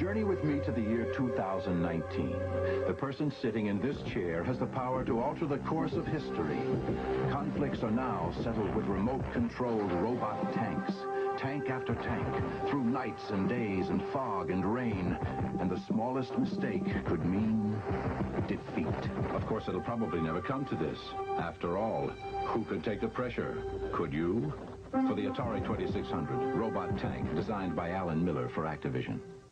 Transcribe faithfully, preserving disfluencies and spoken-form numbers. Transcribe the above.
Journey with me to the year two thousand nineteen. The person sitting in this chair has the power to alter the course of history. Conflicts are now settled with remote-controlled robot tanks. Tank after tank, through nights and days and fog and rain. And the smallest mistake could mean defeat. Of course, it'll probably never come to this. After all, who could take the pressure? Could you? For the Atari twenty-six hundred, robot tank, designed by Alan Miller for Activision.